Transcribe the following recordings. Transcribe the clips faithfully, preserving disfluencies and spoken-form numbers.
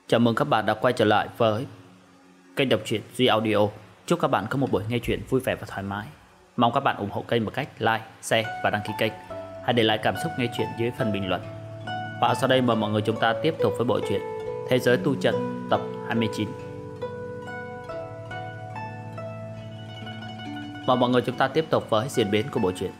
Chào mừng các bạn đã quay trở lại với kênh đọc truyện Duy Audio. Chúc các bạn có một buổi nghe truyện vui vẻ và thoải mái. Mong các bạn ủng hộ kênh bằng cách like, share và đăng ký kênh. Hãy để lại cảm xúc nghe truyện dưới phần bình luận. Và sau đây mời mọi người chúng ta tiếp tục với bộ truyện Thế giới tu chân tập hai mươi chín. Và mọi người chúng ta tiếp tục với diễn biến của bộ truyện.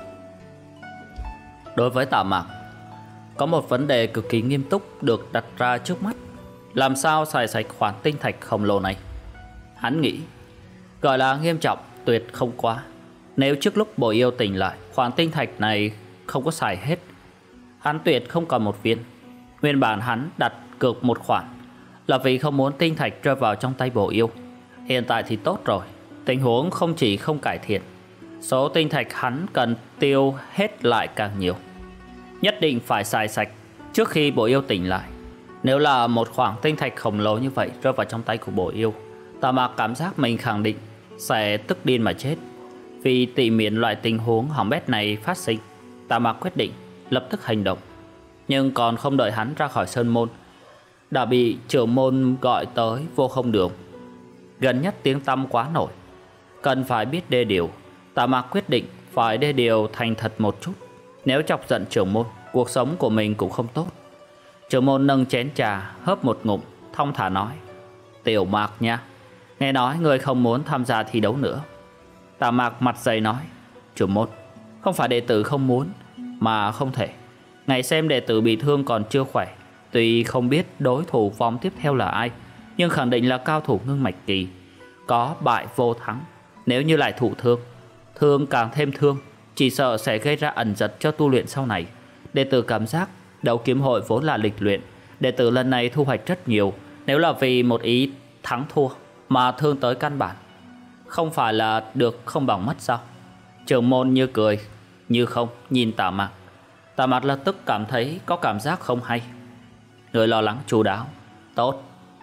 Đối với Tạ Mạc, có một vấn đề cực kỳ nghiêm túc được đặt ra trước mắt. Làm sao xài sạch khoản tinh thạch khổng lồ này? Hắn nghĩ, gọi là nghiêm trọng tuyệt không quá. Nếu trước lúc Bồ Yêu tỉnh lại, khoản tinh thạch này không có xài hết, hắn tuyệt không còn một viên. Nguyên bản hắn đặt cược một khoản là vì không muốn tinh thạch rơi vào trong tay Bồ Yêu. Hiện tại thì tốt rồi, tình huống không chỉ không cải thiện, số tinh thạch hắn cần tiêu hết lại càng nhiều. Nhất định phải xài sạch trước khi Bồ Yêu tỉnh lại. Nếu là một khoản tinh thạch khổng lồ như vậy rơi vào trong tay của Bồ Yêu, Tạ Mạc cảm giác mình khẳng định sẽ tức điên mà chết. Vì tỉ miễn loại tình huống hỏng bét này phát sinh, Tạ Mạc quyết định lập tức hành động. Nhưng còn không đợi hắn ra khỏi sơn môn, đã bị trưởng môn gọi tới Vô Không Đường. Gần nhất tiếng tăm quá nổi, cần phải biết đê điều. Tạ Mạc quyết định phải đê điều thành thật một chút. Nếu chọc giận trưởng môn, cuộc sống của mình cũng không tốt. Trưởng môn nâng chén trà hớp một ngụm, thong thả nói: "Tiểu Mạc nha, nghe nói ngươi không muốn tham gia thi đấu nữa." Tạ Mạc mặt dày nói: "Trưởng môn, không phải đệ tử không muốn, mà không thể. Ngày xem đệ tử bị thương còn chưa khỏe. Tuy không biết đối thủ vòng tiếp theo là ai, nhưng khẳng định là cao thủ ngưng mạch kỳ, có bại vô thắng. Nếu như lại thụ thương, thương càng thêm thương, chỉ sợ sẽ gây ra ẩn giật cho tu luyện sau này. Đệ tử cảm giác đấu kiếm hội vốn là lịch luyện, đệ tử lần này thu hoạch rất nhiều. Nếu là vì một ý thắng thua mà thương tới căn bản, không phải là được không bằng mất sao?" Trưởng môn như cười như không nhìn Tạ Mạc. Tạ Mạc lập tức cảm thấy có cảm giác không hay. Người lo lắng chu đáo: "Tốt,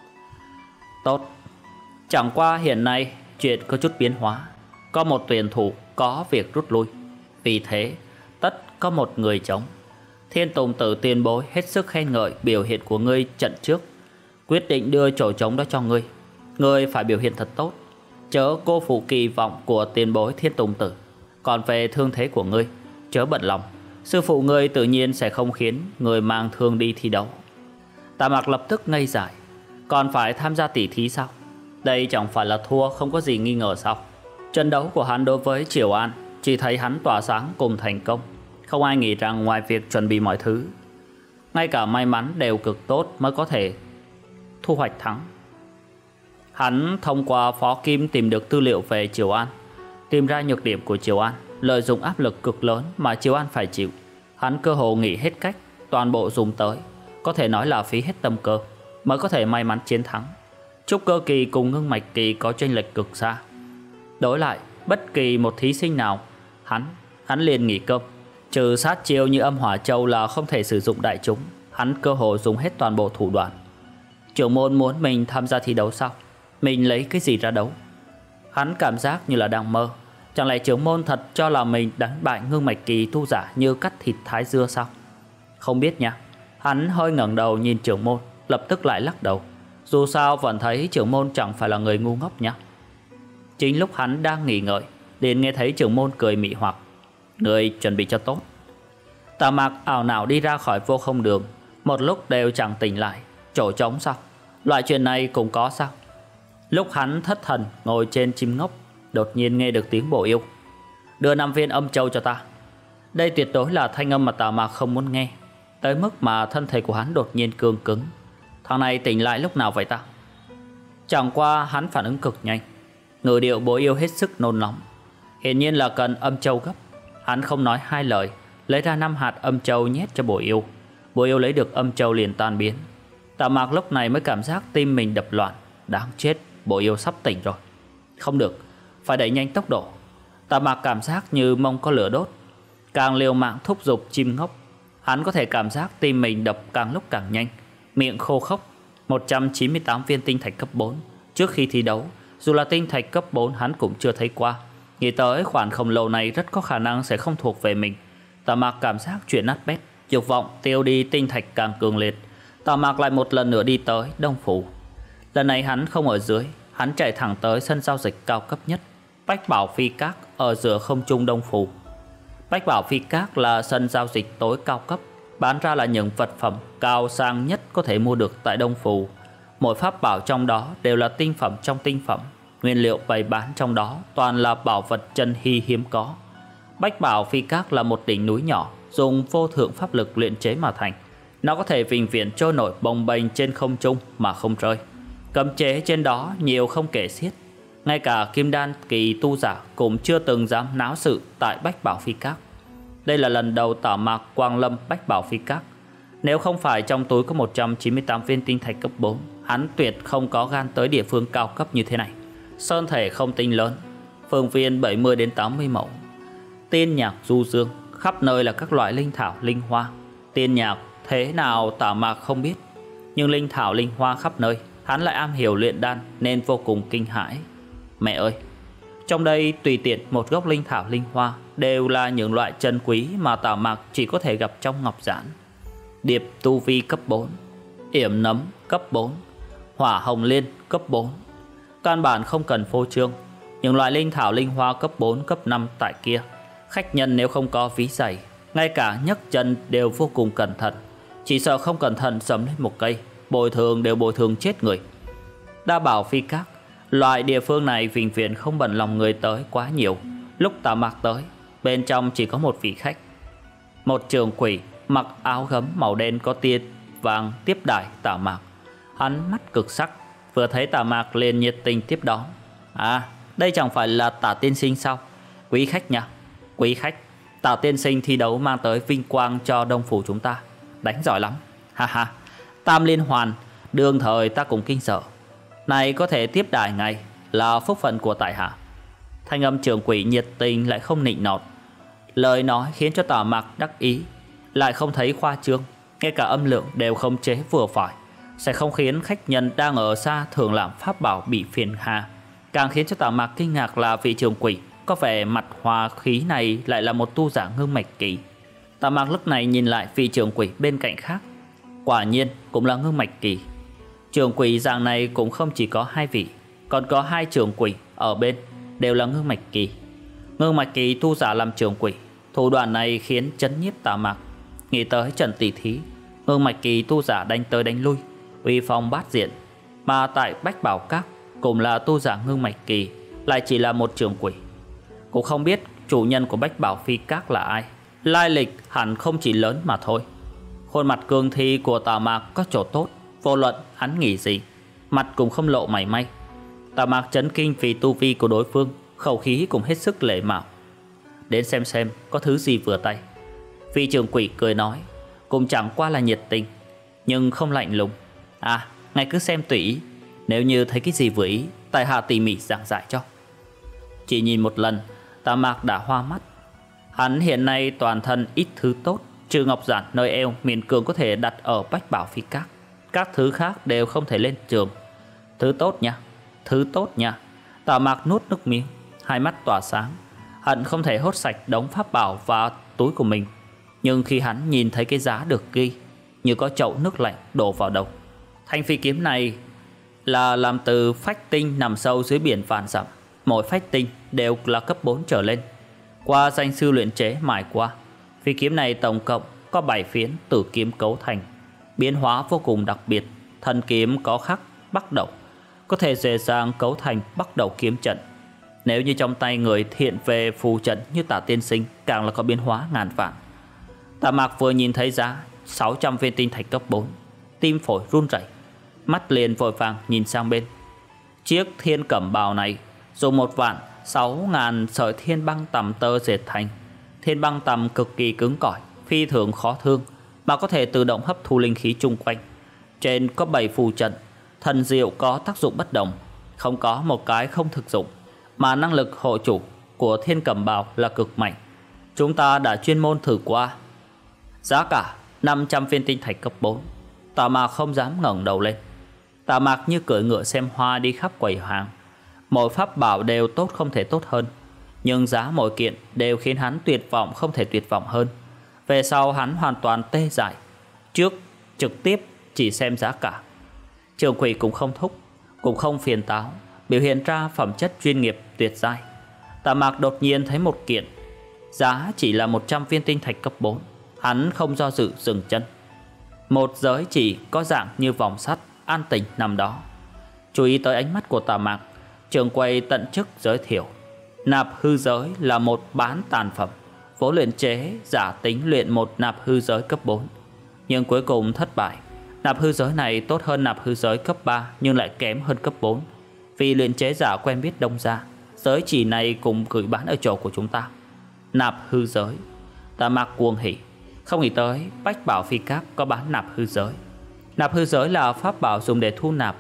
tốt. Chẳng qua hiện nay chuyện có chút biến hóa. Có một tuyển thủ có việc rút lui, vì thế tất có một người chống. Thiên Tùng Tử tiền bối hết sức khen ngợi biểu hiện của ngươi trận trước, quyết định đưa chỗ trống đó cho ngươi. Ngươi phải biểu hiện thật tốt, chớ cô phụ kỳ vọng của tiền bối Thiên Tùng Tử. Còn về thương thế của ngươi, chớ bận lòng, sư phụ ngươi tự nhiên sẽ không khiến ngươi mang thương đi thi đấu." Tạ Mạc lập tức ngây dại. Còn phải tham gia tỷ thí sao? Đây chẳng phải là thua không có gì nghi ngờ sao? Trận đấu của hắn đối với Triều An, chỉ thấy hắn tỏa sáng cùng thành công. Không ai nghĩ rằng ngoài việc chuẩn bị mọi thứ, ngay cả may mắn đều cực tốt mới có thể thu hoạch thắng. Hắn thông qua Phó Kim tìm được tư liệu về Triều An, tìm ra nhược điểm của Triều An, lợi dụng áp lực cực lớn mà Triều An phải chịu. Hắn cơ hồ nghĩ hết cách, toàn bộ dùng tới, có thể nói là phí hết tâm cơ mới có thể may mắn chiến thắng. Trúc cơ kỳ cùng ngưng mạch kỳ có chênh lệch cực xa. Đối lại bất kỳ một thí sinh nào, hắn hắn liền nghỉ cơm. Trừ sát chiêu như âm hỏa châu là không thể sử dụng đại chúng, hắn cơ hồ dùng hết toàn bộ thủ đoạn. Trưởng môn muốn mình tham gia thi đấu sao? Mình lấy cái gì ra đấu? Hắn cảm giác như là đang mơ. Chẳng lẽ trưởng môn thật cho là mình đánh bại ngưng mạch kỳ tu giả như cắt thịt thái dưa sao? Không biết nha. Hắn hơi ngẩng đầu nhìn trưởng môn, lập tức lại lắc đầu. Dù sao vẫn thấy trưởng môn chẳng phải là người ngu ngốc nhá. Chính lúc hắn đang nghỉ ngợi, liền nghe thấy trưởng môn cười mị hoặc: "Người chuẩn bị cho tốt." Tạ Mạc ảo não đi ra khỏi Vô Không Đường, một lúc đều chẳng tỉnh lại. Chỗ trống sao? Loại chuyện này cũng có sao? Lúc hắn thất thần ngồi trên chim ngốc, đột nhiên nghe được tiếng Bồ Yêu: "Đưa năm viên âm châu cho ta." Đây tuyệt đối là thanh âm mà Tạ Mạc không muốn nghe, tới mức mà thân thể của hắn đột nhiên cương cứng. Thằng này tỉnh lại lúc nào vậy ta? Chẳng qua hắn phản ứng cực nhanh, ngữ điệu Bồ Yêu hết sức nôn nóng, hiển nhiên là cần âm châu gấp. Hắn không nói hai lời, lấy ra năm hạt âm châu nhét cho Bồ Yêu. Bồ Yêu lấy được âm châu liền tan biến. Tạ Mạc lúc này mới cảm giác tim mình đập loạn. Đáng chết, Bồ Yêu sắp tỉnh rồi. Không được, phải đẩy nhanh tốc độ. Tạ Mạc cảm giác như mông có lửa đốt, càng liều mạng thúc giục chim ngốc. Hắn có thể cảm giác tim mình đập càng lúc càng nhanh, miệng khô khốc. Một trăm chín mươi tám viên tinh thạch cấp bốn. Trước khi thi đấu, dù là tinh thạch cấp bốn hắn cũng chưa thấy qua. Nghĩ tới khoản khổng lồ này rất có khả năng sẽ không thuộc về mình. Tạ Mạc cảm giác chuyện nát bét, dục vọng tiêu đi tinh thạch càng cường liệt. Tào Mạc lại một lần nữa đi tới Đông Phủ. Lần này hắn không ở dưới, hắn chạy thẳng tới sân giao dịch cao cấp nhất, Bách Bảo Phi Các ở giữa không trung Đông Phủ. Bách Bảo Phi Các là sân giao dịch tối cao cấp, bán ra là những vật phẩm cao sang nhất có thể mua được tại Đông Phủ. Mỗi pháp bảo trong đó đều là tinh phẩm trong tinh phẩm, nguyên liệu bày bán trong đó toàn là bảo vật chân hy hiếm có. Bách Bảo Phi Các là một đỉnh núi nhỏ dùng vô thượng pháp lực luyện chế mà thành. Nó có thể vĩnh viễn trôi nổi bồng bềnh trên không trung mà không rơi. Cấm chế trên đó nhiều không kể xiết. Ngay cả kim đan kỳ tu giả cũng chưa từng dám náo sự tại Bách Bảo Phi Các. Đây là lần đầu Tào Mạc quang lâm Bách Bảo Phi Các. Nếu không phải trong túi có một trăm chín mươi tám viên tinh thạch cấp bốn, hắn tuyệt không có gan tới địa phương cao cấp như thế này. Sơn thể không tinh lớn, phương viên bảy mươi đến tám mươi mẫu. Tiên nhạc du dương, khắp nơi là các loại linh thảo linh hoa. Tiên nhạc thế nào Tào Mạc không biết, nhưng linh thảo linh hoa khắp nơi, hắn lại am hiểu luyện đan nên vô cùng kinh hãi. Mẹ ơi, trong đây tùy tiện một gốc linh thảo linh hoa đều là những loại chân quý mà Tào Mạc chỉ có thể gặp trong ngọc giản. Điệp tu vi cấp bốn, yểm nấm cấp bốn, hỏa hồng liên cấp bốn. Căn bản không cần phô trương, những loại linh thảo linh hoa cấp bốn, cấp năm tại kia, khách nhân nếu không có ví giày, ngay cả nhấc chân đều vô cùng cẩn thận. Chỉ sợ không cẩn thận sấm lên một cây, bồi thường đều bồi thường chết người. Đa Bảo Phi Các, loại địa phương này vĩnh viễn không bận lòng người tới quá nhiều. Lúc Tào Mạc tới, bên trong chỉ có một vị khách, một trưởng quỷ mặc áo gấm màu đen có tia vàng tiếp đãi Tào Mạc. Hắn mắt cực sắc, vừa thấy Tào Mạc liền nhiệt tình tiếp đón. À, đây chẳng phải là Tả tiên sinh sao? Quý khách nha, quý khách. Tả tiên sinh thi đấu mang tới vinh quang cho Đông Phủ chúng ta, đánh giỏi lắm. Ha ha, Tam Liên Hoàn, đương thời ta cũng kinh sợ. Này có thể tiếp đãi ngài là phúc phận của tại hạ. Thanh âm trưởng quỷ nhiệt tình lại không nịnh nọt. Lời nói khiến cho Tào Mạc đắc ý, lại không thấy khoa trương, ngay cả âm lượng đều không chế vừa phải, sẽ không khiến khách nhân đang ở xa thường làm pháp bảo bị phiền hà. Càng khiến cho Tào Mạc kinh ngạc là vị trưởng quỷ có vẻ mặt hòa khí này lại là một tu giả ngưng mạch kỳ. Tào Mạc lúc này nhìn lại vị trưởng quỷ bên cạnh khác, quả nhiên cũng là ngưng mạch kỳ. Trưởng quỷ dạng này cũng không chỉ có hai vị, còn có hai trưởng quỷ ở bên đều là ngưng mạch kỳ. Ngưng mạch kỳ tu giả làm trưởng quỷ, thủ đoạn này khiến chấn nhiếp Tào Mạc. Nghĩ tới trận tỷ thí, ngưng mạch kỳ tu giả đánh tới đánh lui, uy phong bát diện, mà tại Bách Bảo Các cũng là tu giả ngưng mạch kỳ, lại chỉ là một trưởng quỷ. Cũng không biết chủ nhân của Bách Bảo Phi Các là ai, lai lịch hẳn không chỉ lớn mà thôi. Khuôn mặt cương thi của Tào Mạc có chỗ tốt, vô luận hắn nghĩ gì, mặt cũng không lộ mảy may. Tào Mạc chấn kinh vì tu vi của đối phương, khẩu khí cũng hết sức lễ mạo. Đến xem xem có thứ gì vừa tay. Vị trưởng quỷ cười nói, cũng chẳng qua là nhiệt tình, nhưng không lạnh lùng. À, ngài cứ xem tùy ý, nếu như thấy cái gì vừa ý, tại hạ tỉ mỉ giảng giải cho. Chỉ nhìn một lần, Tào Mạc đã hoa mắt. Hắn hiện nay toàn thân ít thứ tốt, trừ ngọc giản nơi eo miễn cường có thể đặt ở Bách Bảo Phi Các. Các thứ khác đều không thể lên trường. Thứ tốt nha, thứ tốt nha. Tào Mạc nuốt nước miếng, hai mắt tỏa sáng. Hắn không thể hốt sạch đống pháp bảo vào túi của mình, nhưng khi hắn nhìn thấy cái giá được ghi, như có chậu nước lạnh đổ vào đầu. Thanh phi kiếm này là làm từ phách tinh nằm sâu dưới biển vạn dặm. Mỗi phách tinh đều là cấp bốn trở lên. Qua danh sư luyện chế mài qua, phi kiếm này tổng cộng có bảy phiến tử kiếm cấu thành, biến hóa vô cùng đặc biệt. Thân kiếm có khắc Bắc Đẩu, có thể dễ dàng cấu thành Bắc Đẩu kiếm trận. Nếu như trong tay người thiện về phù trận như Tả tiên sinh, càng là có biến hóa ngàn vạn. Tào Mạc vừa nhìn thấy giá sáu trăm viên tinh thạch cấp bốn, tim phổi run rẩy, mắt liền vội vàng nhìn sang bên. Chiếc thiên cẩm bào này dùng một vạn sáu ngàn sợi thiên băng tằm tơ dệt thành. Thiên băng tằm cực kỳ cứng cỏi, phi thường khó thương, mà có thể tự động hấp thu linh khí chung quanh. Trên có bảy phù trận, thần diệu có tác dụng bất đồng, không có một cái không thực dụng, mà năng lực hộ chủ của thiên cẩm bào là cực mạnh. Chúng ta đã chuyên môn thử qua. Giá cả năm trăm viên tinh thạch cấp bốn. Tào Mạc không dám ngẩng đầu lên. Tào Mạc như cưỡi ngựa xem hoa đi khắp quầy hàng. Mỗi pháp bảo đều tốt không thể tốt hơn, nhưng giá mỗi kiện đều khiến hắn tuyệt vọng không thể tuyệt vọng hơn. Về sau hắn hoàn toàn tê dại. Trước trực tiếp chỉ xem giá cả. Trưởng quỹ cũng không thúc, cũng không phiền táo, biểu hiện ra phẩm chất chuyên nghiệp tuyệt giai. Tạ Mạc đột nhiên thấy một kiện, giá chỉ là một trăm viên tinh thạch cấp bốn. Hắn không do dự dừng chân. Một giới chỉ có dạng như vòng sắt an tĩnh nằm đó. Chú ý tới ánh mắt của Tạ Mạc, trưởng quầy tận chức giới thiệu, nạp hư giới là một bán tàn phẩm, vốn luyện chế giả tính luyện một nạp hư giới cấp bốn, nhưng cuối cùng thất bại. Nạp hư giới này tốt hơn nạp hư giới cấp ba nhưng lại kém hơn cấp bốn. Vì luyện chế giả quen biết đông ra, giới chỉ này cùng gửi bán ở chỗ của chúng ta. Nạp hư giới. Tạ Mạc cuồng hỉ, không nghĩ tới Bách Bảo Phi Các có bán nạp hư giới. Nạp hư giới là pháp bảo dùng để thu nạp.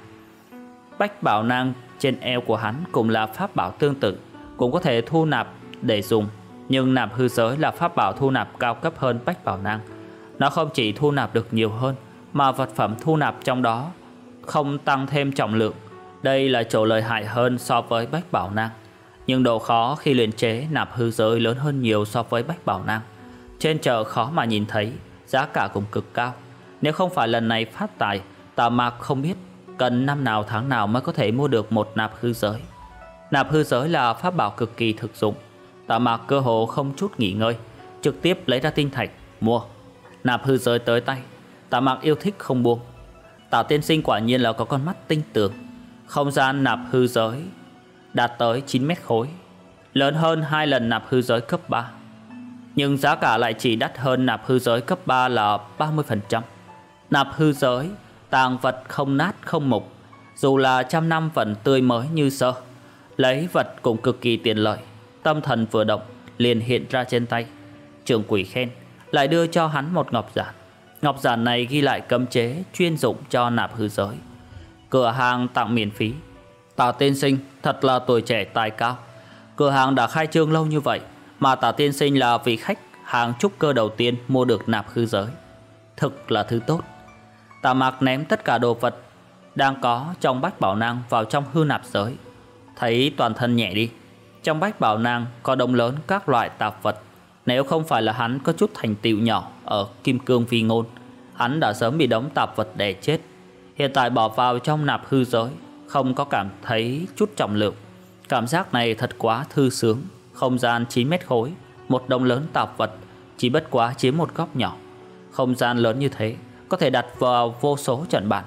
Bách Bảo Nang trên eo của hắn cũng là pháp bảo tương tự, cũng có thể thu nạp để dùng. Nhưng nạp hư giới là pháp bảo thu nạp cao cấp hơn Bách Bảo Nang. Nó không chỉ thu nạp được nhiều hơn, mà vật phẩm thu nạp trong đó không tăng thêm trọng lượng. Đây là chỗ lợi hại hơn so với Bách Bảo Nang. Nhưng độ khó khi luyện chế nạp hư giới lớn hơn nhiều so với Bách Bảo Nang. Trên chợ khó mà nhìn thấy, giá cả cũng cực cao. Nếu không phải lần này phát tài, Tạ Mạc không biết cần năm nào tháng nào mới có thể mua được một nạp hư giới. Nạp hư giới là pháp bảo cực kỳ thực dụng. Tạ Mạc cơ hồ không chút nghỉ ngơi, trực tiếp lấy ra tinh thạch mua. Nạp hư giới tới tay, Tạ Mạc yêu thích không buông. Tạ tiên sinh quả nhiên là có con mắt tinh tường. Không gian nạp hư giới đạt tới chín mét khối, lớn hơn hai lần nạp hư giới cấp ba. Nhưng giá cả lại chỉ đắt hơn nạp hư giới cấp ba là ba mươi phần trăm. Nạp hư giới, tàng vật không nát không mục, dù là trăm năm vẫn tươi mới như sơ. Lấy vật cũng cực kỳ tiện lợi. Tâm thần vừa động liền hiện ra trên tay. Trưởng quỷ khen, lại đưa cho hắn một ngọc giản. Ngọc giản này ghi lại cấm chế chuyên dụng cho nạp hư giới. Cửa hàng tặng miễn phí. Tạ tiên sinh thật là tuổi trẻ tài cao. Cửa hàng đã khai trương lâu như vậy mà Tạ tiên sinh là vị khách hàng trúc cơ đầu tiên mua được nạp hư giới. Thực là thứ tốt. Tạ Mạc ném tất cả đồ vật đang có trong Bách Bảo Nang vào trong hư nạp giới. Thấy toàn thân nhẹ đi. Trong Bách Bảo Nang có đống lớn các loại tạp vật. Nếu không phải là hắn có chút thành tựu nhỏ ở Kim Cương Vi Ngôn, hắn đã sớm bị đống tạp vật đè chết. Hiện tại bỏ vào trong nạp hư giới, không có cảm thấy chút trọng lượng. Cảm giác này thật quá thư sướng. Không gian chín mét khối, một đống lớn tạp vật chỉ bất quá chiếm một góc nhỏ. Không gian lớn như thế có thể đặt vào vô số trận bàn.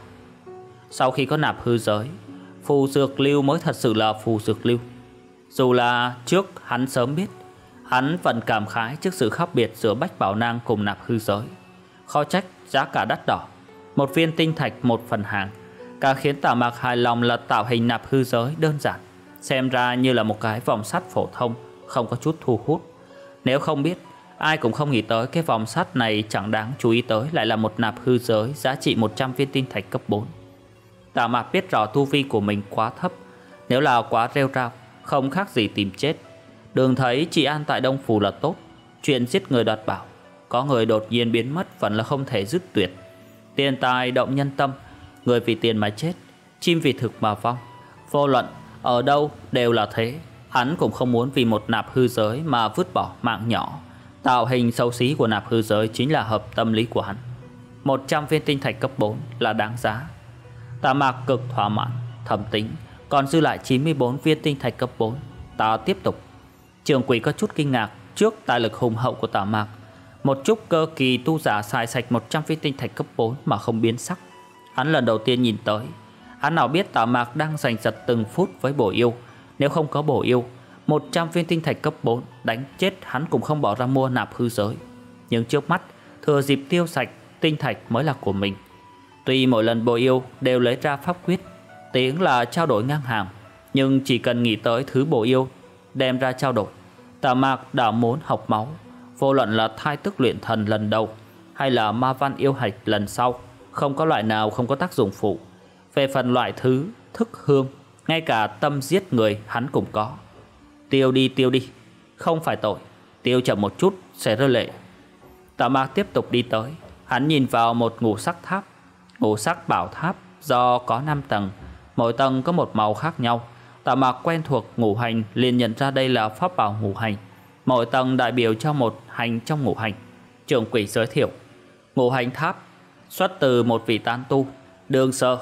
Sau khi có nạp hư giới, phù dược lưu mới thật sự là phù dược lưu. Dù là trước hắn sớm biết, hắn vẫn cảm khái trước sự khác biệt giữa Bách Bảo Nang cùng nạp hư giới. Khó trách giá cả đắt đỏ, một viên tinh thạch một phần hàng. Cả khiến Tạ Mạc hài lòng là tạo hình nạp hư giới đơn giản, xem ra như là một cái vòng sắt phổ thông, không có chút thu hút. Nếu không biết, ai cũng không nghĩ tới cái vòng sắt này chẳng đáng chú ý tới lại là một nạp hư giới giá trị một trăm viên tinh thạch cấp bốn. Tạ Mạc biết rõ tu vi của mình quá thấp, nếu là quá rêu rao, không khác gì tìm chết. Đường thấy trị an tại Đông Phủ là tốt. Chuyện giết người đoạt bảo, có người đột nhiên biến mất vẫn là không thể dứt tuyệt. Tiền tài động nhân tâm, người vì tiền mà chết, chim vì thực mà vong. Vô luận ở đâu đều là thế. Hắn cũng không muốn vì một nạp hư giới mà vứt bỏ mạng nhỏ. Tạo hình xấu xí của nạp hư giới chính là hợp tâm lý của hắn. Một trăm viên tinh thạch cấp bốn là đáng giá. Tạ Mạc cực thỏa mãn, thầm tính còn dư lại chín mươi bốn viên tinh thạch cấp bốn. Ta tiếp tục. Trưởng quỷ có chút kinh ngạc trước tài lực hùng hậu của Tạ Mạc. Một chút cơ kỳ tu giả xài sạch một trăm viên tinh thạch cấp bốn mà không biến sắc. Hắn lần đầu tiên nhìn tới. Hắn nào biết Tạ Mạc đang giành giật từng phút với bổ yêu. Nếu không có bổ yêu, một trăm viên tinh thạch cấp bốn đánh chết hắn cũng không bỏ ra mua nạp hư giới. Nhưng trước mắt, thừa dịp tiêu sạch, tinh thạch mới là của mình. Tuy mỗi lần bổ yêu đều lấy ra pháp quyết, tiếng là trao đổi ngang hàng, nhưng chỉ cần nghĩ tới thứ bổ yêu đem ra trao đổi, Tạ Mạc đã muốn học máu. Vô luận là thai tức luyện thần lần đầu hay là ma văn yêu hạch lần sau, không có loại nào không có tác dụng phụ. Về phần loại thứ thức hương, ngay cả tâm giết người hắn cũng có. Tiêu đi tiêu đi, không phải tội, tiêu chậm một chút sẽ rơi lệ. Tạ Mạc tiếp tục đi tới. Hắn nhìn vào một ngũ sắc tháp. Ngũ sắc bảo tháp do có năm tầng, mỗi tầng có một màu khác nhau. Tạ Mạc quen thuộc ngũ hành liền nhận ra đây là pháp bảo ngũ hành. Mỗi tầng đại biểu cho một hành trong ngũ hành. Trưởng quỷ giới thiệu, ngũ hành tháp xuất từ một vị tán tu đương sơ.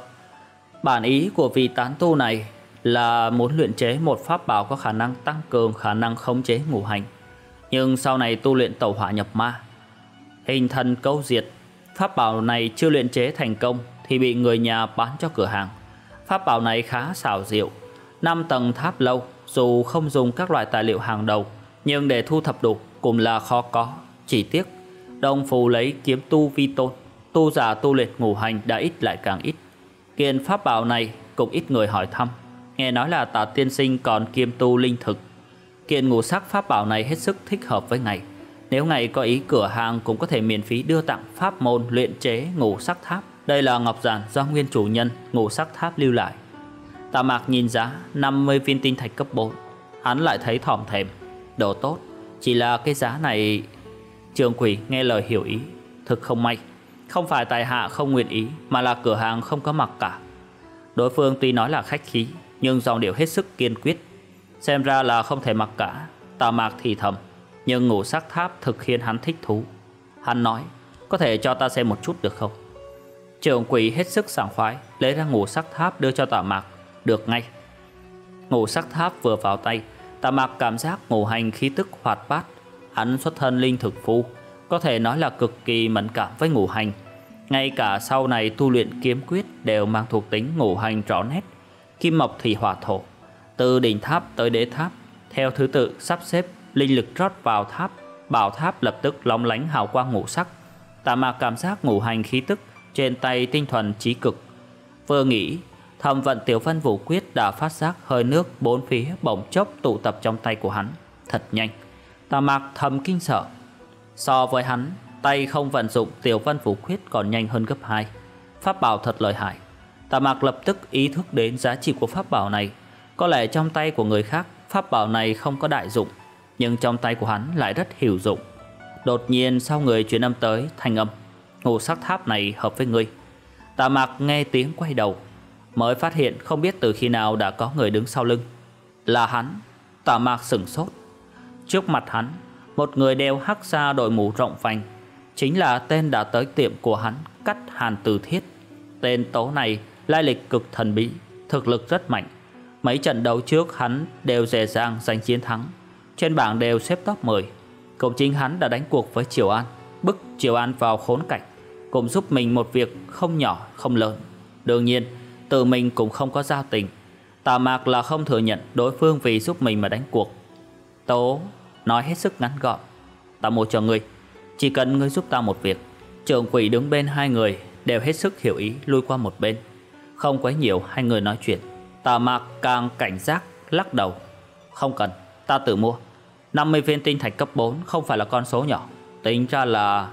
Bản ý của vị tán tu này là muốn luyện chế một pháp bảo có khả năng tăng cường khả năng khống chế ngũ hành, nhưng sau này tu luyện tẩu hỏa nhập ma, hình thần câu diệt. Pháp bảo này chưa luyện chế thành công thì bị người nhà bán cho cửa hàng. Pháp bảo này khá xảo diệu, năm tầng tháp lâu, dù không dùng các loại tài liệu hàng đầu, nhưng để thu thập đủ cũng là khó có. Chỉ tiếc Đông Phù lấy kiếm tu vi tôn, tu giả tu luyện ngũ hành đã ít lại càng ít. Kiện pháp bảo này cũng ít người hỏi thăm. Nghe nói là Tạ tiên sinh còn kiêm tu linh thực. Kiện ngũ sắc pháp bảo này hết sức thích hợp với ngài. Nếu ngài có ý, cửa hàng cũng có thể miễn phí đưa tặng pháp môn luyện chế ngũ sắc tháp. Đây là ngọc giản do nguyên chủ nhân ngũ sắc tháp lưu lại. Tạ Mạc nhìn giá năm mươi viên tinh thạch cấp bốn, hắn lại thấy thòm thèm. Đồ tốt, chỉ là cái giá này. Trương Quỷ nghe lời hiểu ý. Thực không may, không phải tại hạ không nguyện ý, mà là cửa hàng không có mặc cả. Đối phương tuy nói là khách khí, nhưng giọng điệu hết sức kiên quyết. Xem ra là không thể mặc cả. Tạ Mạc thì thầm, nhưng ngũ sắc tháp thực khiến hắn thích thú. Hắn nói, có thể cho ta xem một chút được không? Trưởng Quỷ hết sức sảng khoái, lấy ra ngũ sắc tháp đưa cho Tạ Mạc. Được ngay. Ngũ sắc tháp vừa vào tay, Tạ Mạc cảm giác ngũ hành khí tức hoạt bát. Hắn xuất thân linh thực phu, có thể nói là cực kỳ mẫn cảm với ngũ hành. Ngay cả sau này tu luyện kiếm quyết đều mang thuộc tính ngũ hành rõ nét. Kim mộc thủy hỏa thổ, từ đỉnh tháp tới đế tháp, theo thứ tự sắp xếp, linh lực rót vào tháp, bảo tháp lập tức lóng lánh hào quang ngũ sắc. Tạ Mạc cảm giác ngũ hành khí tức trên tay tinh thuần chí cực. Vừa nghĩ, thầm vận tiểu vân vũ quyết đã phát giác hơi nước bốn phía bỗng chốc tụ tập trong tay của hắn thật nhanh. Tạ Mạc thầm kinh sợ. So với hắn, tay không vận dụng tiểu vân vũ quyết còn nhanh hơn gấp hai. Pháp bảo thật lợi hại. Tạ Mạc lập tức ý thức đến giá trị của pháp bảo này. Có lẽ trong tay của người khác pháp bảo này không có đại dụng, nhưng trong tay của hắn lại rất hữu dụng. Đột nhiên sau người truyền âm tới thanh âm, ngũ sắc tháp này hợp với ngươi. Tạ Mạc nghe tiếng quay đầu, mới phát hiện không biết từ khi nào đã có người đứng sau lưng. Là hắn. Tạ Mạc sửng sốt. Trước mặt hắn, một người đeo hắc sa đội mũ rộng vành, chính là tên đã tới tiệm của hắn, Cắt Hàn Từ Thiết. Tên tố này lai lịch cực thần bí, thực lực rất mạnh. Mấy trận đấu trước hắn đều dễ dàng giành chiến thắng, trên bảng đều xếp top mười. Cũng chính hắn đã đánh cuộc với Triều An, bức Triều An vào khốn cảnh, cũng giúp mình một việc không nhỏ không lớn. Đương nhiên tự mình cũng không có giao tình. Tạ Mạc là không thừa nhận đối phương vì giúp mình mà đánh cuộc. Tố nói hết sức ngắn gọn, ta mua cho ngươi, chỉ cần ngươi giúp ta một việc. Trưởng Quỷ đứng bên hai người đều hết sức hiểu ý, lui qua một bên, không quấy nhiều hai người nói chuyện. Tạ Mạc càng cảnh giác, lắc đầu. Không cần, ta tự mua. Năm mươi viên tinh thạch cấp bốn không phải là con số nhỏ. Tính ra là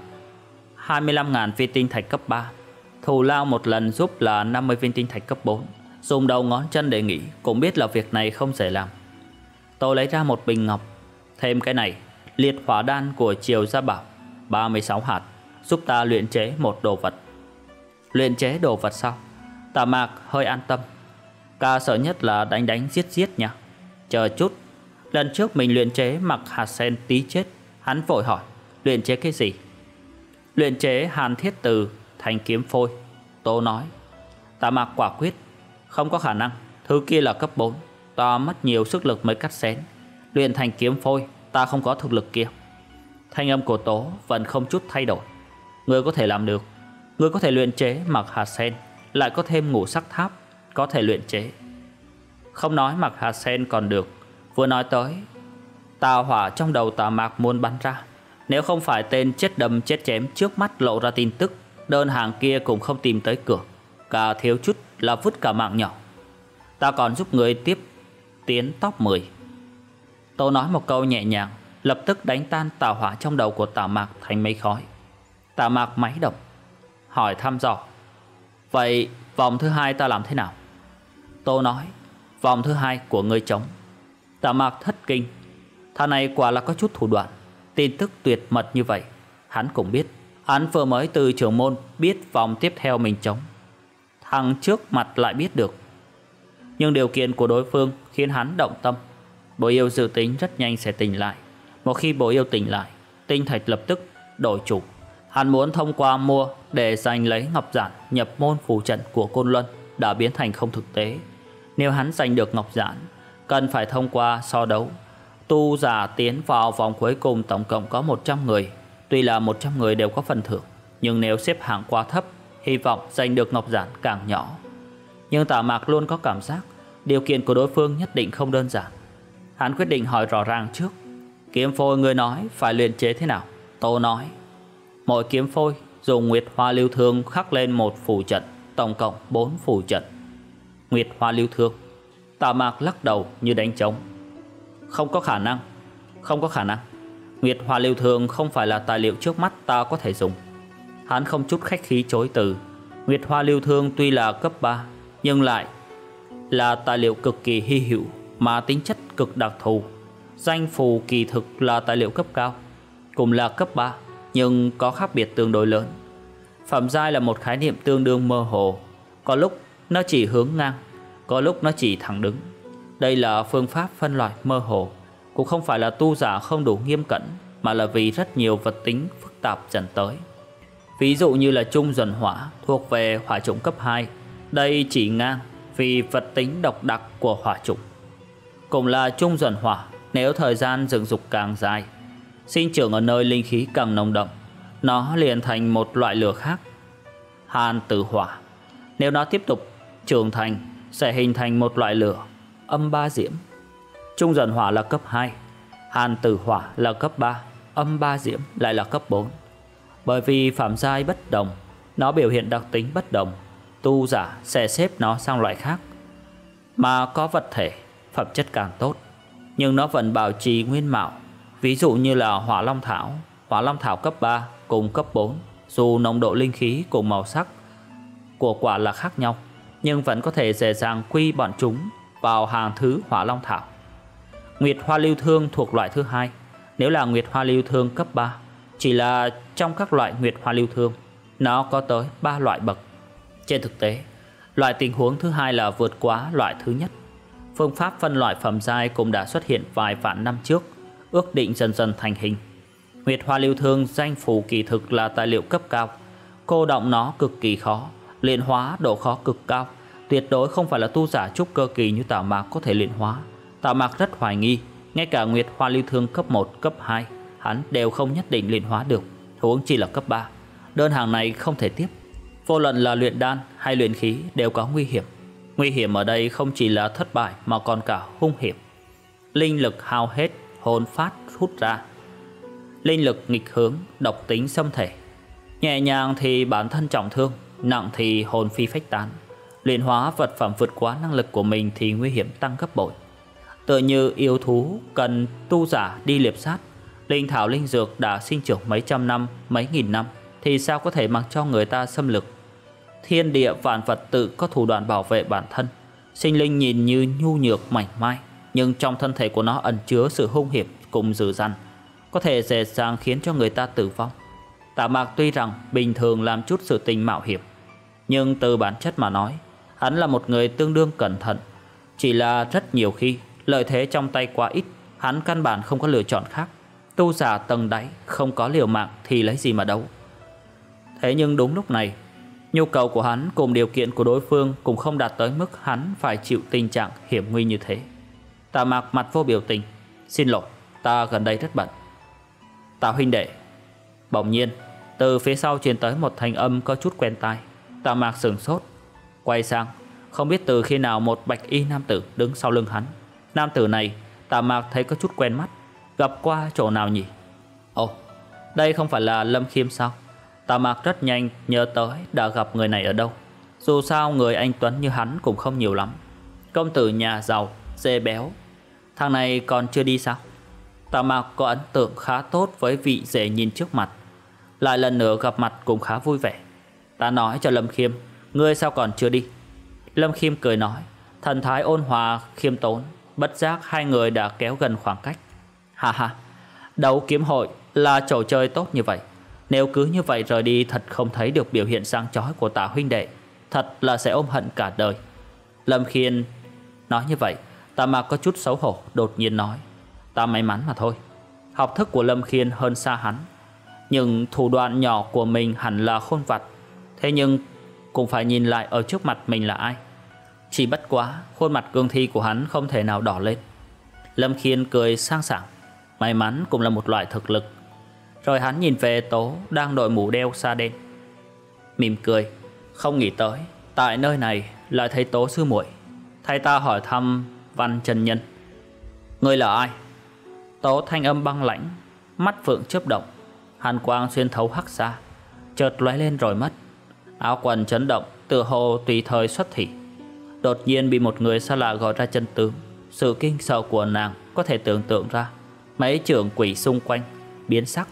hai mươi lăm nghìn viên tinh thạch cấp ba. Thù lao một lần giúp là năm mươi viên tinh thạch cấp bốn. Dùng đầu ngón chân để nghĩ cũng biết là việc này không dễ làm. Tôi lấy ra một bình ngọc. Thêm cái này, liệt hỏa đan của Triều Gia Bảo, ba mươi sáu hạt, giúp ta luyện chế một đồ vật. Luyện chế đồ vật sao? Tạ Mạc hơi an tâm. Ca sợ nhất là đánh đánh giết giết nha. Chờ chút, lần trước mình luyện chế mặc hạt sen tí chết. Hắn vội hỏi, luyện chế cái gì? Luyện chế hàn thiết từ thành kiếm phôi. Tô nói. Tạ Mạc quả quyết, không có khả năng, thứ kia là cấp bốn. Ta mất nhiều sức lực mới cắt xén. Luyện thành kiếm phôi, ta không có thực lực kia. Thanh âm của Tố vẫn không chút thay đổi. Ngươi có thể làm được. Ngươi có thể luyện chế mặc hạt sen, lại có thêm ngũ sắc tháp, có thể luyện chế. Không nói mặc hạt sen còn được, vừa nói tới, tà hỏa trong đầu Tạ Mạc muốn bắn ra. Nếu không phải tên chết đâm chết chém trước mắt lộ ra tin tức, đơn hàng kia cũng không tìm tới cửa, cả thiếu chút là vứt cả mạng nhỏ. Ta còn giúp người tiếp tiến top mười. Tô nói một câu nhẹ nhàng, lập tức đánh tan tà hỏa trong đầu của Tạ Mạc thành mây khói. Tạ Mạc máy động, hỏi thăm dò, vậy vòng thứ hai ta làm thế nào? Tô nói, vòng thứ hai của ngươi trống. Tạ Mạc thất kinh, thằng này quả là có chút thủ đoạn. Tin tức tuyệt mật như vậy hắn cũng biết. Hắn vừa mới từ trưởng môn biết vòng tiếp theo mình trống, thằng trước mặt lại biết được. Nhưng điều kiện của đối phương khiến hắn động tâm. Bồ Yêu dự tính rất nhanh sẽ tỉnh lại. Một khi Bồ Yêu tỉnh lại, tinh thạch lập tức đổi chủ. Hắn muốn thông qua mua để giành lấy ngọc giản nhập môn phù trận của Côn Luân đã biến thành không thực tế. Nếu hắn giành được ngọc giản, cần phải thông qua so đấu. Tu giả tiến vào vòng cuối cùng tổng cộng có một trăm người. Tuy là một trăm người đều có phần thưởng, nhưng nếu xếp hạng quá thấp, hy vọng giành được ngọc giản càng nhỏ. Nhưng Tạ Mạc luôn có cảm giác điều kiện của đối phương nhất định không đơn giản. Hắn quyết định hỏi rõ ràng trước. Kiếm phôi ngươi nói phải luyện chế thế nào? Tô nói, mỗi kiếm phôi dùng Nguyệt Hoa Lưu Thương khắc lên một phù trận, tổng cộng bốn phù trận. Nguyệt Hoa Lưu Thương. Tạ Mạc lắc đầu như đánh trống. Không có khả năng. Không có khả năng. Nguyệt Hoa Lưu Thương không phải là tài liệu trước mắt ta có thể dùng. Hắn không chút khách khí chối từ. Nguyệt Hoa Lưu Thương tuy là cấp ba, nhưng lại là tài liệu cực kỳ hy hữu mà tính chất cực đặc thù. Danh phù kỳ thực là tài liệu cấp cao, cùng là cấp ba, nhưng có khác biệt tương đối lớn. Phẩm giai là một khái niệm tương đương mơ hồ. Có lúc nó chỉ hướng ngang, có lúc nó chỉ thẳng đứng. Đây là phương pháp phân loại mơ hồ, cũng không phải là tu giả không đủ nghiêm cẩn, mà là vì rất nhiều vật tính phức tạp dần tới. Ví dụ như là trung duẩn hỏa thuộc về hỏa chủng cấp hai. Đây chỉ ngang vì vật tính độc đặc của hỏa chủng. Cùng là trung duẩn hỏa, nếu thời gian dựng dục càng dài, sinh trưởng ở nơi linh khí càng nồng đậm, nó liền thành một loại lửa khác. Hàn tử hỏa, nếu nó tiếp tục trưởng thành sẽ hình thành một loại lửa âm ba diễm. Trung duẩn hỏa là cấp hai, hàn tử hỏa là cấp ba, âm ba diễm lại là cấp bốn. Bởi vì phẩm giai bất đồng, nó biểu hiện đặc tính bất đồng, tu giả sẽ xếp nó sang loại khác. Mà có vật thể, phẩm chất càng tốt, nhưng nó vẫn bảo trì nguyên mạo. Ví dụ như là hỏa long thảo. Hỏa long thảo cấp ba cùng cấp bốn, dù nồng độ linh khí cùng màu sắc của quả là khác nhau, nhưng vẫn có thể dễ dàng quy bọn chúng vào hàng thứ hỏa long thảo. Nguyệt Hoa Lưu Thương thuộc loại thứ hai. Nếu là Nguyệt Hoa Lưu Thương cấp ba, chỉ là trong các loại Nguyệt Hoa Lưu Thương, nó có tới ba loại bậc. Trên thực tế, loại tình huống thứ hai là vượt quá loại thứ nhất. Phương pháp phân loại phẩm giai cũng đã xuất hiện vài vạn năm trước, ước định dần dần thành hình. Nguyệt Hoa Lưu Thương danh phù kỳ thực là tài liệu cấp cao. Cô động nó cực kỳ khó, luyện hóa độ khó cực cao, tuyệt đối không phải là tu giả trúc cơ kỳ như Tạ Mạc có thể luyện hóa. Tạ Mạc rất hoài nghi, ngay cả Nguyệt Hoa Lưu Thương cấp một, cấp hai, hắn đều không nhất định luyện hóa được, huống chi là cấp ba. Đơn hàng này không thể tiếp. Vô luận là luyện đan hay luyện khí đều có nguy hiểm. Nguy hiểm ở đây không chỉ là thất bại mà còn cả hung hiểm. Linh lực hao hết, hồn phát hút ra. Linh lực nghịch hướng, độc tính xâm thể. Nhẹ nhàng thì bản thân trọng thương, nặng thì hồn phi phách tán. Luyện hóa vật phẩm vượt quá năng lực của mình thì nguy hiểm tăng gấp bội. Tựa như yêu thú cần tu giả đi liệp sát, linh thảo linh dược đã sinh trưởng mấy trăm năm, mấy nghìn năm, thì sao có thể mặc cho người ta xâm lược. Thiên địa vạn vật tự có thủ đoạn bảo vệ bản thân. Sinh linh nhìn như nhu nhược mảnh mai, nhưng trong thân thể của nó ẩn chứa sự hung hiểm cùng dữ dằn, có thể dễ dàng khiến cho người ta tử vong. Tạ Mạc tuy rằng bình thường làm chút sự tình mạo hiểm, nhưng từ bản chất mà nói, hắn là một người tương đương cẩn thận. Chỉ là rất nhiều khi lợi thế trong tay quá ít, hắn căn bản không có lựa chọn khác. Tu giả tầng đáy không có liều mạng thì lấy gì mà đấu. Thế nhưng đúng lúc này, nhu cầu của hắn cùng điều kiện của đối phương cũng không đạt tới mức hắn phải chịu tình trạng hiểm nguy như thế. Tạ Mạc mặt vô biểu tình. Xin lỗi, ta gần đây rất bận. Tạ huynh đệ. Bỗng nhiên từ phía sau truyền tới một thanh âm có chút quen tai. Tạ Mạc sửng sốt, quay sang, không biết từ khi nào một bạch y nam tử đứng sau lưng hắn. Nam tử này Tạ Mạc thấy có chút quen mắt, gặp qua chỗ nào nhỉ? Ồ, đây không phải là Lâm Khiêm sao? Tạ Mạc rất nhanh nhớ tới đã gặp người này ở đâu. Dù sao người anh tuấn như hắn cũng không nhiều lắm. Công tử nhà giàu, dê béo. Thằng này còn chưa đi sao? Tạ Mạc có ấn tượng khá tốt với vị dễ nhìn trước mặt. Lại lần nữa gặp mặt cũng khá vui vẻ. Ta nói cho Lâm Khiêm, ngươi sao còn chưa đi? Lâm Khiêm cười nói, thần thái ôn hòa khiêm tốn. Bất giác hai người đã kéo gần khoảng cách. Ha ha, đấu kiếm hội là trò chơi tốt như vậy. Nếu cứ như vậy rời đi, thật không thấy được biểu hiện sáng chói của Tạ huynh đệ, thật là sẽ ôm hận cả đời. Lâm Khiêm nói như vậy, Tạ Mạc có chút xấu hổ, đột nhiên nói, ta may mắn mà thôi. Học thức của Lâm Khiêm hơn xa hắn, nhưng thủ đoạn nhỏ của mình hẳn là khôn vặt, Thế nhưng cũng phải nhìn lại ở trước mặt mình là ai. Chỉ bất quá khuôn mặt cương thi của hắn không thể nào đỏ lên. Lâm Khiên cười sang sảng. May mắn cũng là một loại thực lực. Rồi hắn nhìn về Tố đang đội mũ đeo sa đen, mỉm cười. Không nghĩ tới tại nơi này lại thấy Tố sư muội. Thay ta hỏi thăm Văn chân nhân, ngươi là ai? Tố thanh âm băng lãnh, mắt phượng chớp động, hàn quang xuyên thấu hắc xa, chợt lóe lên rồi mất. Áo quần chấn động, tựa hồ tùy thời xuất thị. Đột nhiên bị một người xa lạ gọi ra chân tướng. Sự kinh sợ của nàng có thể tưởng tượng ra. Mấy trưởng quỷ xung quanh biến sắc.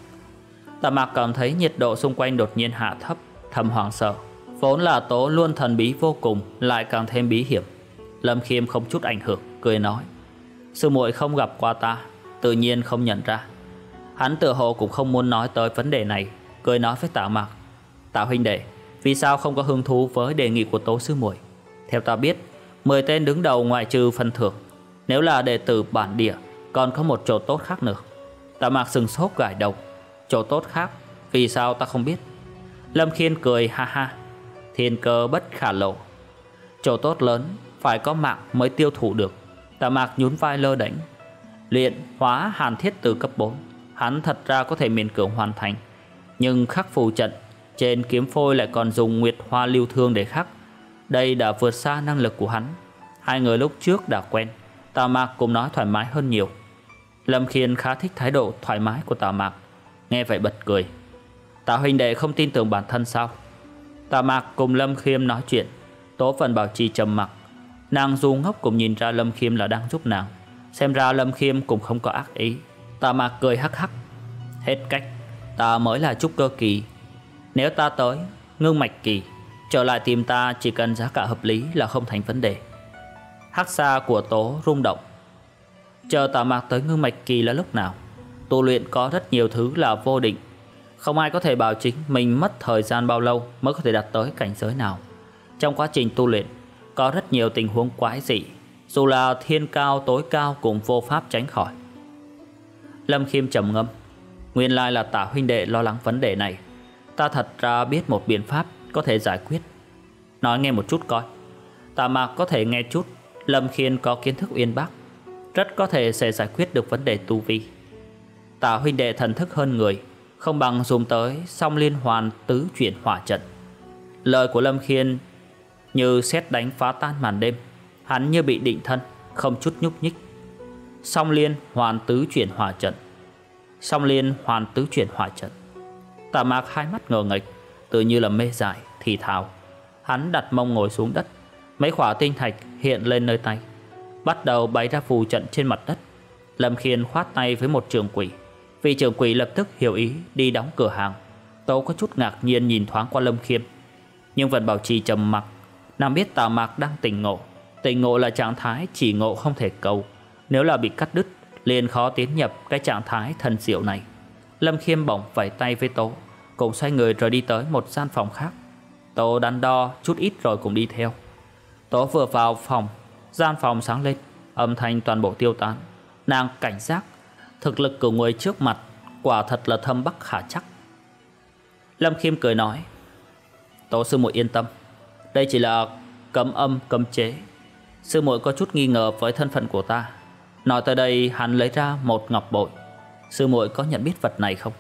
Tạ Mạc cảm thấy nhiệt độ xung quanh đột nhiên hạ thấp, thầm hoảng sợ. Vốn là Tố luôn thần bí vô cùng, lại càng thêm bí hiểm. Lâm Khiêm không chút ảnh hưởng, cười nói: sư muội không gặp qua ta, tự nhiên không nhận ra. Hắn tựa hồ cũng không muốn nói tới vấn đề này, cười nói với Tạ Mạc: Tạ huynh đệ, vì sao không có hứng thú với đề nghị của Tố sư muội? Theo ta biết, mười tên đứng đầu ngoại trừ phần thưởng, nếu là đệ tử bản địa còn có một chỗ tốt khác nữa. Tạ Mạc sừng sốt gãi đầu. Chỗ tốt khác? Vì sao ta không biết? Lâm Khiên cười ha ha: thiên cơ bất khả lộ. Chỗ tốt lớn phải có mạng mới tiêu thụ được. Tạ Mạc nhún vai lơ đễnh. Luyện hóa hàn thiết từ cấp bốn, hắn thật ra có thể miễn cưỡng hoàn thành. Nhưng khắc phù trận trên kiếm phôi lại còn dùng nguyệt hoa lưu thương để khắc. Đây đã vượt xa năng lực của hắn. Hai người lúc trước đã quen, Tạ Mạc cũng nói thoải mái hơn nhiều. Lâm Khiên khá thích thái độ thoải mái của Tạ Mạc, nghe vậy bật cười: Tạ huynh đệ không tin tưởng bản thân sao? Tạ Mạc cùng Lâm Khiêm nói chuyện, Tố Phần Bảo Trì trầm mặc. Nàng dù ngốc cũng nhìn ra Lâm Khiêm là đang giúp nàng. Xem ra Lâm Khiêm cũng không có ác ý. Tạ Mạc cười hắc hắc: hết cách, ta mới là trúc cơ kỳ. Nếu ta tới ngưng mạch kỳ, trở lại tìm ta chỉ cần giá cả hợp lý là không thành vấn đề. Hắc xa của Tố rung động. Chờ Tạ Mạc tới ngưng mạch kỳ là lúc nào? Tu luyện có rất nhiều thứ là vô định, không ai có thể bảo chính mình mất thời gian bao lâu mới có thể đạt tới cảnh giới nào. Trong quá trình tu luyện có rất nhiều tình huống quái dị, dù là thiên cao tối cao cũng vô pháp tránh khỏi. Lâm Khiêm trầm ngâm: nguyên lai là Tạ huynh đệ lo lắng vấn đề này. Ta thật ra biết một biện pháp có thể giải quyết. Nói nghe một chút coi. Tạ Mạc có thể nghe chút. Lâm Khiêm có kiến thức uyên bác, rất có thể sẽ giải quyết được vấn đề tu vi. Tạ huynh đệ thần thức hơn người, không bằng dùng tới Song Liên Hoàn Tứ Chuyển Hỏa Trận. Lời của Lâm Khiêm như sét đánh phá tan màn đêm. Hắn như bị định thân, không chút nhúc nhích. Song Liên Hoàn Tứ Chuyển Hỏa Trận. Song Liên Hoàn Tứ Chuyển Hỏa Trận. Tạ Mạc hai mắt ngờ nghệch, tự như là mê dại thì thào. Hắn đặt mông ngồi xuống đất. Mấy khỏa tinh thạch hiện lên nơi tay, bắt đầu bày ra phù trận trên mặt đất. Lâm Khiên khoát tay với một trưởng quỷ. Vị trưởng quỷ lập tức hiểu ý đi đóng cửa hàng. Tố có chút ngạc nhiên nhìn thoáng qua Lâm Khiêm, nhưng vẫn bảo trì trầm mặc. Nàng biết Tạ Mạc đang tỉnh ngộ. Tỉnh ngộ là trạng thái chỉ ngộ không thể cầu. Nếu là bị cắt đứt liền khó tiến nhập cái trạng thái thần diệu này. Lâm Khiêm bỗng vẫy tay với Tố, cùng xoay người rồi đi tới một gian phòng khác. Tố đắn đo chút ít rồi cũng đi theo. Tố vừa vào phòng, gian phòng sáng lên, âm thanh toàn bộ tiêu tán. Nàng cảnh giác, thực lực của người trước mặt quả thật là thâm bắc khả chắc. Lâm Khiêm cười nói: Tố sư muội yên tâm, đây chỉ là cấm âm cấm chế. Sư muội có chút nghi ngờ với thân phận của ta. Nói tới đây hắn lấy ra một ngọc bội. Sư muội có nhận biết vật này không?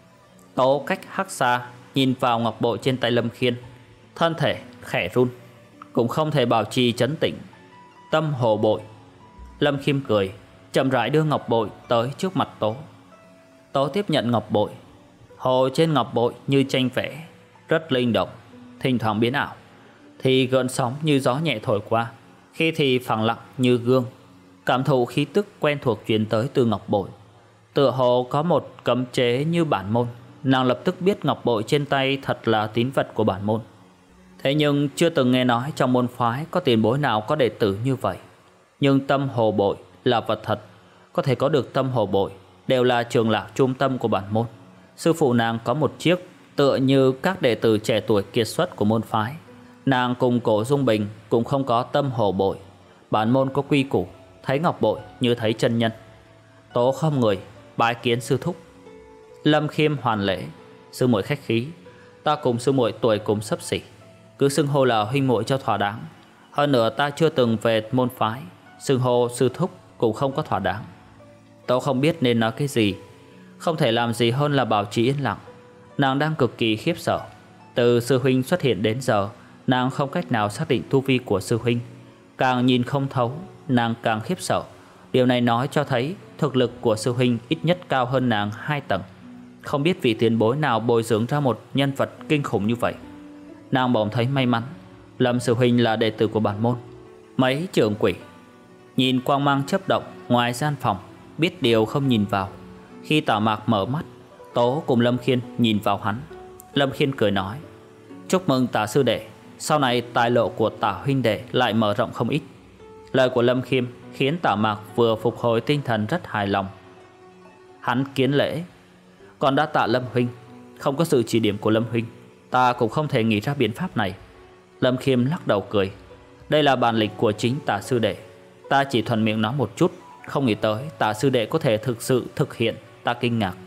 Tố cách hắc xa nhìn vào ngọc bội trên tay Lâm Khiêm, thân thể khẽ run, cũng không thể bảo trì trấn tĩnh. Tâm hồ bội. Lâm Khiêm cười, chậm rãi đưa ngọc bội tới trước mặt Tố. Tố tiếp nhận ngọc bội. Hồ trên ngọc bội như tranh vẽ, rất linh động, thỉnh thoảng biến ảo. Thì gợn sóng như gió nhẹ thổi qua, khi thì phẳng lặng như gương. Cảm thụ khí tức quen thuộc truyền tới từ ngọc bội. Tựa hồ có một cấm chế như bản môn. Nàng lập tức biết ngọc bội trên tay thật là tín vật của bản môn. Thế nhưng chưa từng nghe nói trong môn phái có tiền bối nào có đệ tử như vậy. Nhưng tâm hồ bội là vật thật. Có thể có được tâm hồ bội đều là trường lạc trung tâm của bản môn. Sư phụ nàng có một chiếc, tựa như các đệ tử trẻ tuổi kiệt xuất của môn phái. Nàng cùng Cổ Dung Bình cũng không có tâm hồ bội. Bản môn có quy củ, thấy ngọc bội như thấy chân nhân. Tố không người bái kiến sư thúc. Lâm Khiêm hoàn lễ: sư muội khách khí, Ta cùng sư muội tuổi cùng xấp xỉ, cứ xưng hô là huynh muội cho thỏa đáng. Hơn nữa ta chưa từng về môn phái, xưng hô sư thúc cũng không có thỏa đáng. Tố không biết nên nói cái gì, không thể làm gì hơn là bảo trì yên lặng. Nàng đang cực kỳ khiếp sợ. Từ sư huynh xuất hiện đến giờ, nàng không cách nào xác định tu vi của sư huynh. Càng nhìn không thấu, nàng càng khiếp sợ. Điều này nói cho thấy thực lực của sư huynh ít nhất cao hơn nàng hai tầng. Không biết vị tiền bối nào bồi dưỡng ra một nhân vật kinh khủng như vậy. Nàng bỗng thấy may mắn, Lâm sư huynh là đệ tử của bản môn. Mấy trưởng quỷ nhìn quang mang chớp động ngoài gian phòng, biết điều không nhìn vào. Khi Tả Mạc mở mắt, Tố cùng Lâm Khiên nhìn vào hắn. Lâm Khiên cười nói: chúc mừng Tả sư đệ, sau này tài lộ của Tả huynh đệ lại mở rộng không ít. Lời của Lâm Khiêm khiến Tả Mạc vừa phục hồi tinh thần rất hài lòng. Hắn kiến lễ: còn đã tạ Lâm huynh, không có sự chỉ điểm của Lâm huynh, ta cũng không thể nghĩ ra biện pháp này. Lâm Khiêm lắc đầu cười: đây là bản lĩnh của chính Tả sư đệ, ta chỉ thuận miệng nói một chút, không nghĩ tới Tả sư đệ có thể thực sự thực hiện, ta kinh ngạc.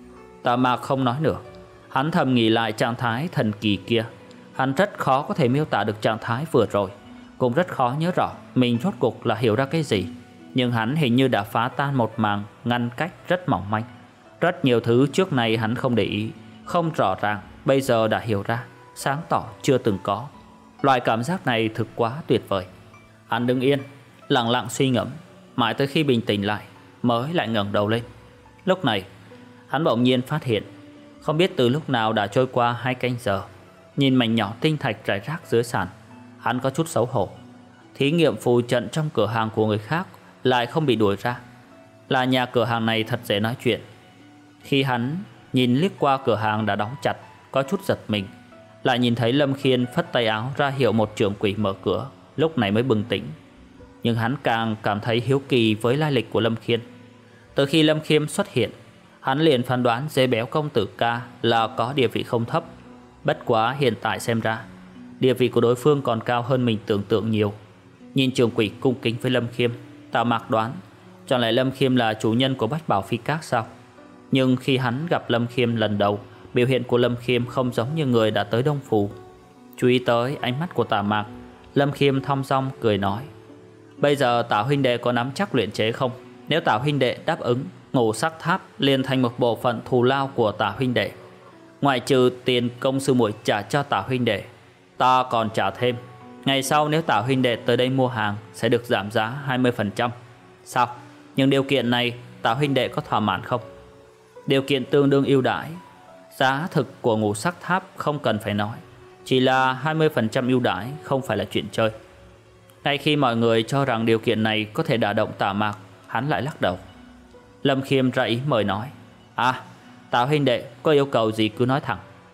Tả Mạc không nói nữa. Hắn thầm nghĩ lại trạng thái thần kỳ kia. Hắn rất khó có thể miêu tả được trạng thái vừa rồi, cũng rất khó nhớ rõ mình rốt cuộc là hiểu ra cái gì. Nhưng hắn hình như đã phá tan một màng ngăn cách rất mỏng manh. Rất nhiều thứ trước này hắn không để ý, không rõ ràng, bây giờ đã hiểu ra, sáng tỏ chưa từng có. Loại cảm giác này thực quá tuyệt vời. Hắn đứng yên, lặng lặng suy ngẫm, mãi tới khi bình tĩnh lại mới lại ngẩng đầu lên. Lúc này hắn bỗng nhiên phát hiện, không biết từ lúc nào đã trôi qua hai canh giờ. Nhìn mảnh nhỏ tinh thạch rải rác dưới sàn, hắn có chút xấu hổ. Thí nghiệm phù trận trong cửa hàng của người khác lại không bị đuổi ra. Là nhà cửa hàng này thật dễ nói chuyện. Khi hắn nhìn liếc qua cửa hàng đã đóng chặt, có chút giật mình. Lại nhìn thấy Lâm Khiên phất tay áo ra hiệu một trưởng quỷ mở cửa, lúc này mới bừng tỉnh. Nhưng hắn càng cảm thấy hiếu kỳ với lai lịch của Lâm Khiên. Từ khi Lâm Khiêm xuất hiện, hắn liền phán đoán dê béo công tử ca là có địa vị không thấp. Bất quá hiện tại xem ra, địa vị của đối phương còn cao hơn mình tưởng tượng nhiều. Nhìn trưởng quỷ cung kính với Lâm Khiêm, Tả Mạc đoán chẳng lẽ Lâm Khiêm là chủ nhân của Bách Bảo Phi Các sao? Nhưng khi hắn gặp Lâm Khiêm lần đầu, biểu hiện của Lâm Khiêm không giống như người đã tới Đông Phủ. Chú ý tới ánh mắt của Tả Mạc, Lâm Khiêm thong dong cười nói: bây giờ Tả huynh đệ có nắm chắc luyện chế không? Nếu Tả huynh đệ đáp ứng, Ngũ Sắc Tháp liền thành một bộ phận thù lao của Tả huynh đệ. Ngoại trừ tiền công sư muội trả cho Tả huynh đệ, ta còn trả thêm. Ngày sau nếu Tả huynh đệ tới đây mua hàng sẽ được giảm giá hai mươi phần trăm. Sao? Nhưng điều kiện này Tả huynh đệ có thỏa mãn không? Điều kiện tương đương ưu đãi. Giá thực của Ngũ Sắc Tháp không cần phải nói, chỉ là hai mươi phần trăm ưu đãi không phải là chuyện chơi. Ngay khi mọi người cho rằng điều kiện này có thể đả động Tả Mạc, hắn lại lắc đầu. Lâm Khiêm ra ý mời nói: à, Tả huynh đệ có yêu cầu gì cứ nói thẳng.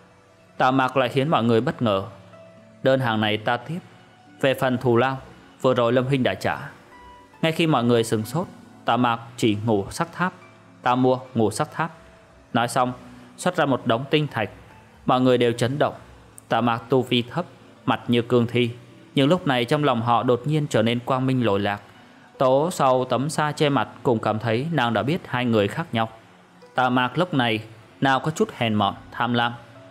Tả Mạc lại khiến mọi người bất ngờ. Đơn hàng này ta tiếp. Về phần thù lao, vừa rồi Lâm huynh đã trả. Ngay khi mọi người sửng sốt, Tả Mạc chỉ Ngũ Sắc Tháp. Ta mua Ngũ Sắc Tháp. Nói xong xuất ra một đống tinh thạch. Mọi người đều chấn động. Tả Mạc tu vi thấp, mặt như cương thi, nhưng lúc này trong lòng họ đột nhiên trở nên quang minh lỗi lạc. Tố sau tấm sa che mặt cũng cảm thấy nàng đã biết hai người khác nhau. Tả Mạc lúc này nào có chút hèn mọn tham lam.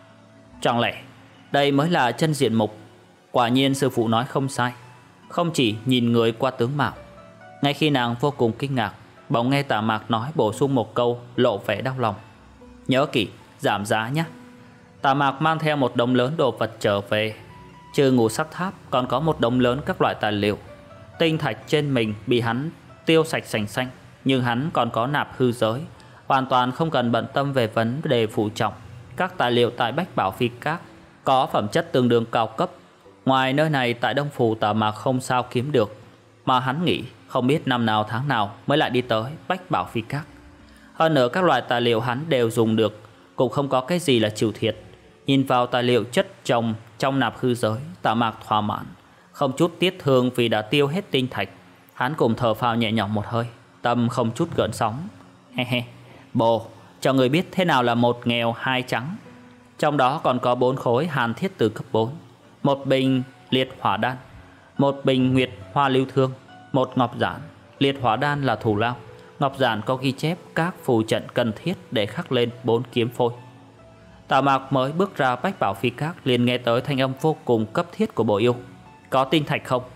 Chẳng lẽ đây mới là chân diện mục? Quả nhiên sư phụ nói không sai, không chỉ nhìn người qua tướng mạo. Ngay khi nàng vô cùng kinh ngạc, bỗng nghe Tả Mạc nói bổ sung một câu lộ vẻ đau lòng: nhớ kỹ giảm giá nhé. Tả Mạc mang theo một đống lớn đồ vật trở về. Trừ Ngũ Sắc Tháp còn có một đống lớn các loại tài liệu. Tinh thạch trên mình bị hắn tiêu sạch sành xanh, nhưng hắn còn có nạp hư giới, hoàn toàn không cần bận tâm về vấn đề phụ trọng. Các tài liệu tại Bách Bảo Phi Các có phẩm chất tương đương cao cấp. Ngoài nơi này tại Đông Phủ Tả Mạc không sao kiếm được, mà hắn nghĩ không biết năm nào tháng nào mới lại đi tới Bách Bảo Phi Các. Hơn nữa các loại tài liệu hắn đều dùng được, cũng không có cái gì là chịu thiệt. Nhìn vào tài liệu chất chồng trong nạp hư giới, Tả Mạc thỏa mãn, không chút tiếc thương vì đã tiêu hết tinh thạch. Hắn cùng thở phào nhẹ nhõm một hơi, tâm không chút gợn sóng. He he, bồ, cho người biết thế nào là một nghèo hai trắng. Trong đó còn có bốn khối hàn thiết từ cấp bốn, một bình liệt hỏa đan, một bình nguyệt hoa lưu thương, một ngọc giản. Liệt hỏa đan là thù lao, ngọc giản có ghi chép các phù trận cần thiết để khắc lên bốn kiếm phôi. Tạ Mạc mới bước ra Bách Bảo Phi Các liền nghe tới thanh âm vô cùng cấp thiết của Bộ Yêu. Có tinh thạch không?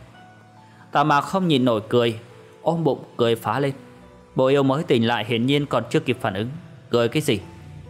Tạ Mạc không nhìn nổi cười, ôm bụng cười phá lên. Bộ Yêu mới tỉnh lại hiển nhiên còn chưa kịp phản ứng. Cười cái gì?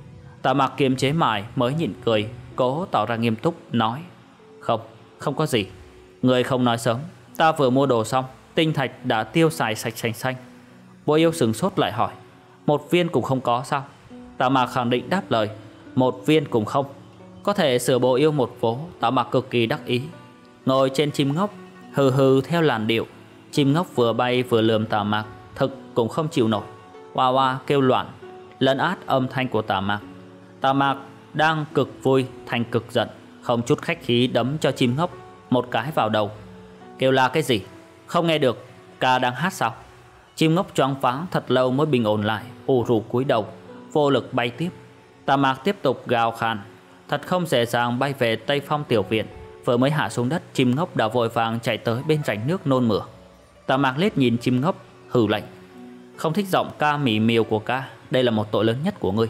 Tạ Mạc kiềm chế mãi mới nhịn cười, cố tỏ ra nghiêm túc nói: Không, không có gì. Người không nói sớm, ta vừa mua đồ xong, tinh thạch đã tiêu xài sạch sành xanh. Bộ Yêu sửng sốt lại hỏi: Một viên cũng không có sao? Tạ Mạc khẳng định đáp lời: Một viên cũng không. Có thể sửa Bộ Yêu một vố, Tạ Mạc cực kỳ đắc ý. Ngồi trên chim ngốc, hừ hừ theo làn điệu. Chim ngốc vừa bay vừa lườm Tạ Mạc, thực cũng không chịu nổi, oa oa kêu loạn, lấn át âm thanh của Tạ Mạc. Tạ Mạc đang cực vui thành cực giận, không chút khách khí đấm cho chim ngốc một cái vào đầu. Kêu la cái gì? Không nghe được, ca đang hát sao? Chim ngốc choáng váng thật lâu mới bình ổn lại, ù rù cúi đầu, vô lực bay tiếp. Tạ Mạc tiếp tục gào khàn, thật không dễ dàng bay về Tây Phong tiểu viện. Vừa mới hạ xuống đất, chim ngốc đã vội vàng chạy tới bên rãnh nước nôn mửa. Tạ Mạc liếc nhìn chim ngốc, hừ lạnh: Không thích giọng ca mỉ miều của ca, đây là một tội lớn nhất của ngươi.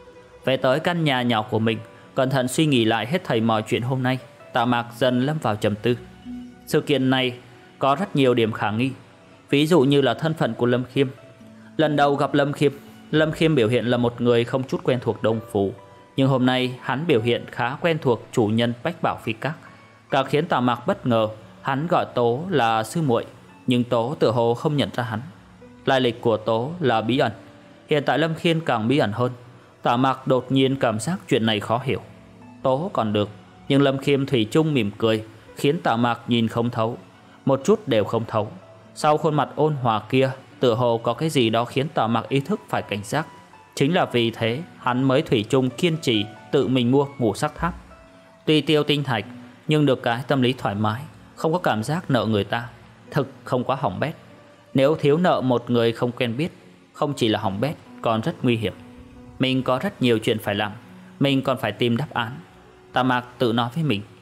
Về tới căn nhà nhỏ của mình, cẩn thận suy nghĩ lại hết thảy mọi chuyện hôm nay, Tạ Mạc dần lâm vào trầm tư. Sự kiện này có rất nhiều điểm khả nghi. Ví dụ như là thân phận của Lâm Khiêm. Lần đầu gặp Lâm Khiêm, Lâm Khiêm biểu hiện là một người không chút quen thuộc Đông Phủ, nhưng hôm nay hắn biểu hiện khá quen thuộc chủ nhân Bách Bảo Phi Các. Càng khiến Tạ Mạc bất ngờ, hắn gọi Tố là sư muội, nhưng Tố tựa hồ không nhận ra hắn. Lai lịch của Tố là bí ẩn. Hiện tại Lâm Khiêm càng bí ẩn hơn. Tạ Mạc đột nhiên cảm giác chuyện này khó hiểu. Tố còn được, nhưng Lâm Khiêm thủy chung mỉm cười, khiến Tạ Mạc nhìn không thấu, một chút đều không thấu. Sau khuôn mặt ôn hòa kia, tựa hồ có cái gì đó khiến Tạ Mạc ý thức phải cảnh giác. Chính là vì thế hắn mới thủy chung kiên trì tự mình mua ngũ sắc tháp. Tuy tiêu tinh thạch, nhưng được cái tâm lý thoải mái, không có cảm giác nợ người ta. Thực không quá hỏng bét. Nếu thiếu nợ một người không quen biết, không chỉ là hỏng bét, còn rất nguy hiểm. Mình có rất nhiều chuyện phải làm, mình còn phải tìm đáp án, Tạ Mạc tự nói với mình.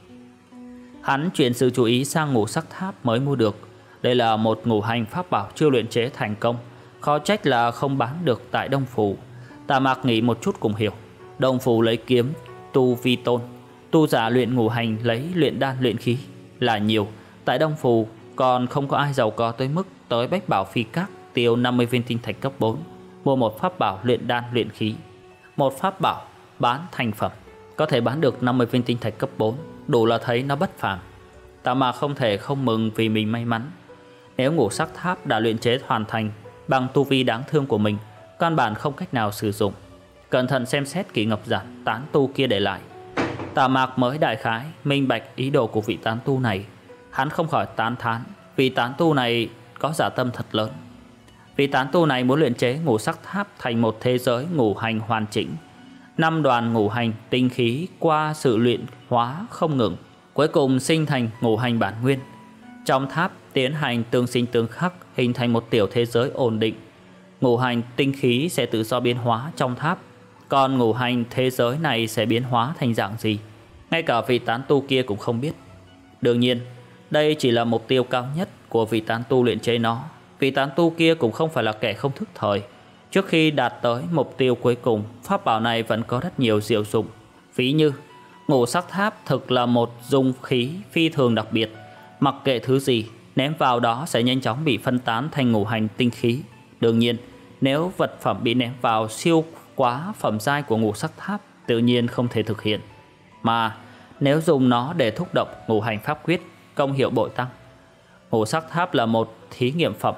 Hắn chuyển sự chú ý sang ngũ sắc tháp mới mua được. Đây là một ngũ hành pháp bảo chưa luyện chế thành công, khó trách là không bán được tại Đông Phủ. Tạ Mạc nghĩ một chút cũng hiểu. Đông Phủ lấy kiếm tu vi tôn, tu giả luyện ngũ hành lấy luyện đan luyện khí là nhiều. Tại Đông Phủ còn không có ai giàu có tới mức tới Bách Bảo Phi Các tiêu năm mươi viên tinh thạch cấp bốn mua một pháp bảo luyện đan luyện khí. Một pháp bảo bán thành phẩm có thể bán được năm mươi viên tinh thạch cấp bốn, đủ là thấy nó bất phàm. Tạ Mạc không thể không mừng vì mình may mắn. Nếu ngũ sắc tháp đã luyện chế hoàn thành, bằng tu vi đáng thương của mình, căn bản không cách nào sử dụng. Cẩn thận xem xét kỹ ngọc giản tán tu kia để lại, Tạ Mạc mới đại khái minh bạch ý đồ của vị tán tu này. Hắn không khỏi tán thán, vị tán tu này có dạ tâm thật lớn. Vị tán tu này muốn luyện chế ngũ sắc tháp thành một thế giới ngũ hành hoàn chỉnh. Năm đoàn ngũ hành tinh khí qua sự luyện hóa không ngừng, cuối cùng sinh thành ngũ hành bản nguyên. Trong tháp tiến hành tương sinh tương khắc, hình thành một tiểu thế giới ổn định. Ngũ hành tinh khí sẽ tự do biến hóa trong tháp. Còn ngũ hành thế giới này sẽ biến hóa thành dạng gì, ngay cả vị tán tu kia cũng không biết. Đương nhiên, đây chỉ là mục tiêu cao nhất của vị tán tu luyện chế nó. Vị tán tu kia cũng không phải là kẻ không thức thời. Trước khi đạt tới mục tiêu cuối cùng, pháp bảo này vẫn có rất nhiều diệu dụng. Ví như ngũ sắc tháp thực là một dung khí phi thường đặc biệt. Mặc kệ thứ gì ném vào đó sẽ nhanh chóng bị phân tán thành ngũ hành tinh khí. Đương nhiên, nếu vật phẩm bị ném vào siêu quá phẩm giai của ngũ sắc tháp, tự nhiên không thể thực hiện. Mà nếu dùng nó để thúc động ngũ hành pháp quyết, công hiệu bội tăng. Ngũ sắc tháp là một thí nghiệm phẩm,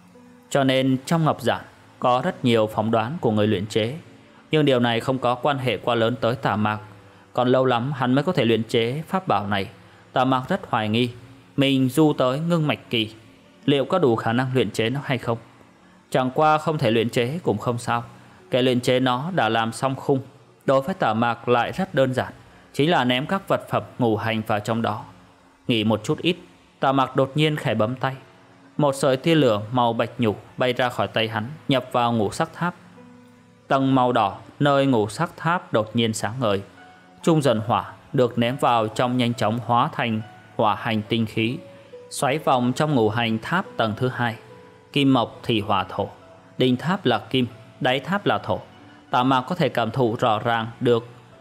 cho nên trong ngọc giản có rất nhiều phỏng đoán của người luyện chế. Nhưng điều này không có quan hệ quá lớn tới Tạ Mạc. Còn lâu lắm hắn mới có thể luyện chế pháp bảo này. Tạ Mạc rất hoài nghi mình du tới ngưng mạch kỳ, liệu có đủ khả năng luyện chế nó hay không. Chẳng qua không thể luyện chế cũng không sao, kẻ luyện chế nó đã làm xong khung. Đối với Tạ Mạc lại rất đơn giản, chính là ném các vật phẩm ngũ hành vào trong đó. Nghĩ một chút ít, Tạ Mạc đột nhiên khẽ bấm tay. Một sợi tia lửa màu bạch nhục bay ra khỏi tay hắn, nhập vào ngũ sắc tháp. Tầng màu đỏ nơi ngũ sắc tháp đột nhiên sáng ngời. Trung dần hỏa được ném vào trong nhanh chóng hóa thành hỏa hành tinh khí, xoáy vòng trong ngũ hành tháp tầng thứ hai. Kim mộc thủy hỏa thổ, đỉnh tháp là kim, đáy tháp là thổ. Tạ Mạc có thể cảm thụ rõ ràng được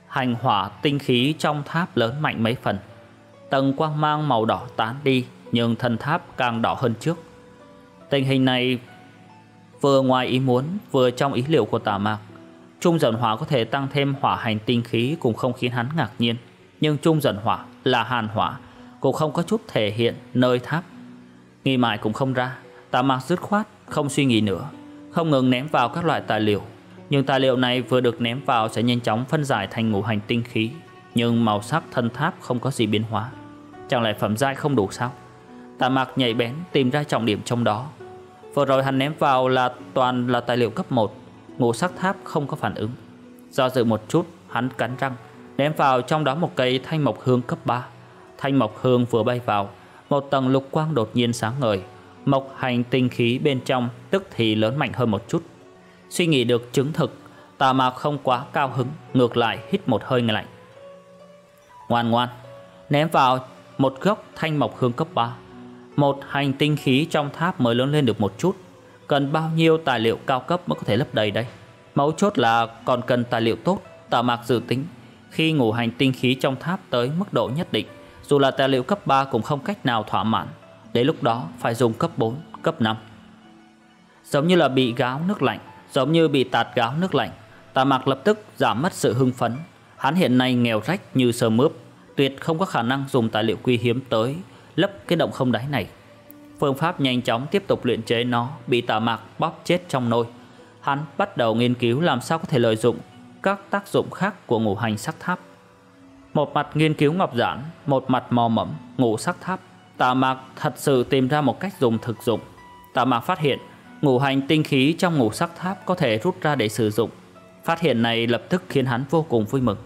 hành hỏa tinh khí trong tháp lớn mạnh mấy phần. Tầng quang mang màu đỏ tán đi, nhưng thân tháp càng đỏ hơn trước. Tình hình này vừa ngoài ý muốn, vừa trong ý liệu của Tả Mạc. Trung dần hỏa có thể tăng thêm hỏa hành tinh khí cũng không khiến hắn ngạc nhiên, nhưng trung dần hỏa là hàn hỏa cũng không có chút thể hiện nơi tháp. Nghĩ mãi cũng không ra, Tả Mạc dứt khoát không suy nghĩ nữa, không ngừng ném vào các loại tài liệu. Nhưng tài liệu này vừa được ném vào sẽ nhanh chóng phân giải thành ngũ hành tinh khí, nhưng màu sắc thân tháp không có gì biến hóa. Chẳng lẽ phẩm giai không đủ sao? Tả Mạc nhạy bén tìm ra trọng điểm trong đó. Vừa rồi hắn ném vào là toàn là tài liệu cấp một, ngũ sắc tháp không có phản ứng. Do dự một chút, hắn cắn răng ném vào trong đó một cây thanh mộc hương cấp ba. Thanh mộc hương vừa bay vào, một tầng lục quang đột nhiên sáng ngời. Mộc hành tinh khí bên trong tức thì lớn mạnh hơn một chút. Suy nghĩ được chứng thực, Tả Mạc không quá cao hứng, ngược lại hít một hơi lạnh. Ngoan ngoan, ném vào một gốc thanh mộc hương cấp ba. Một hành tinh khí trong tháp mới lớn lên được một chút. Cần bao nhiêu tài liệu cao cấp mới có thể lấp đầy đây? Mấu chốt là còn cần tài liệu tốt. Tả Mạc dự tính khi ngũ hành tinh khí trong tháp tới mức độ nhất định, dù là tài liệu cấp ba cũng không cách nào thỏa mãn. Đến lúc đó phải dùng cấp bốn, cấp năm. Giống như là bị gáo nước lạnh, giống như bị tạt gáo nước lạnh. Tả Mạc lập tức giảm mất sự hưng phấn. Hắn hiện nay nghèo rách như sơ mướp, tuyệt không có khả năng dùng tài liệu quý hiếm tới lấp cái động không đáy này. Phương pháp nhanh chóng tiếp tục luyện chế nó bị Tả Mạc bóp chết trong nôi. Hắn bắt đầu nghiên cứu làm sao có thể lợi dụng các tác dụng khác của ngũ hành sắc tháp. Một mặt nghiên cứu ngọc giản, một mặt mò mẫm ngũ sắc tháp. Tả Mạc thật sự tìm ra một cách dùng thực dụng. Tả Mạc phát hiện ngũ hành tinh khí trong ngũ sắc tháp có thể rút ra để sử dụng. Phát hiện này lập tức khiến hắn vô cùng vui mừng.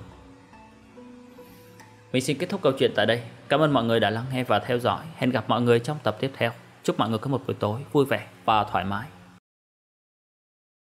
Mình xin kết thúc câu chuyện tại đây. Cảm ơn mọi người đã lắng nghe và theo dõi. Hẹn gặp mọi người trong tập tiếp theo. Chúc mọi người có một buổi tối vui vẻ và thoải mái.